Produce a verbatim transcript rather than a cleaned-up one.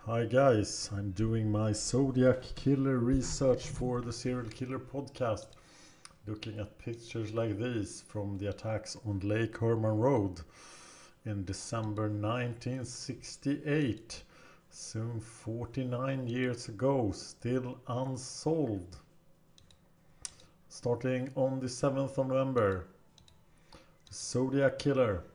Hi guys, I'm doing my Zodiac killer research for the Serial Killer podcast, looking at pictures like these from the attacks on Lake Herman Road in December nineteen sixty-eight, soon forty-nine years ago, still unsolved. Starting on the seventh of November, Zodiac killer.